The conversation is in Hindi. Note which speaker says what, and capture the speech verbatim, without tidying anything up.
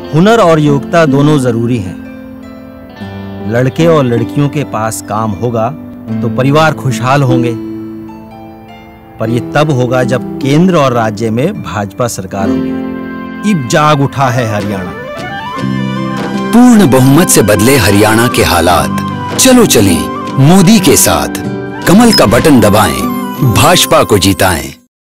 Speaker 1: हुनर और योग्यता दोनों जरूरी हैं। लड़के और लड़कियों के पास काम होगा तो परिवार खुशहाल होंगे, पर यह तब होगा जब केंद्र और राज्य में भाजपा सरकार होगी। अब जाग उठा है हरियाणा।
Speaker 2: पूर्ण बहुमत से बदले हरियाणा के हालात। चलो चलें मोदी के साथ, कमल का बटन दबाएं, भाजपा को जिताएं।